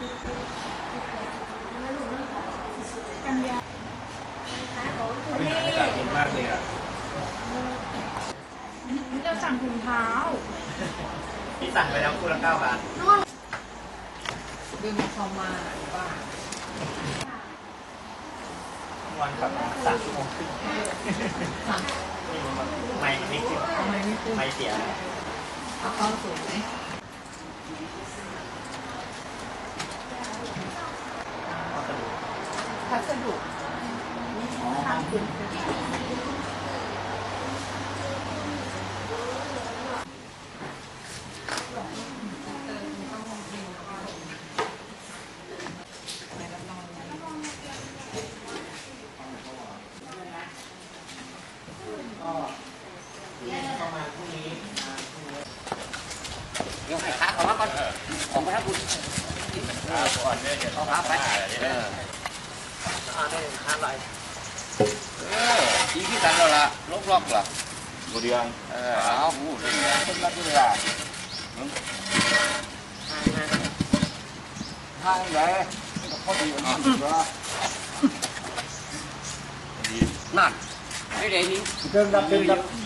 กันยาอากาศเย็นมากเลยอ่ะนี่เราสั่งถุงเท้าพี่สั่งไปแล้วคู่ละ9 บาทดึงเข้ามาบ้าวันขับมา3 ชั่วโมงครึ่งไม่ขึ้นไม่เสียเอาเข้าสูงไหมพัสดุทางคุณเดี๋ยวให้ขาเขามาก่อนของพระบุตรก่อนเนี่ยเดี๋ยวเอาขาไปนี่ห้าไรทีที่กันเราละล็อกเหรอบุเรียงเอาหูเรื่องนี้คนละเรื่องทางใหญ่พอดีนั่นไม่ได้นี่เดินรับ